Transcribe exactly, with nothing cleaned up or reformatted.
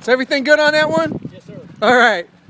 Is everything good on that one? Yes, sir. All right.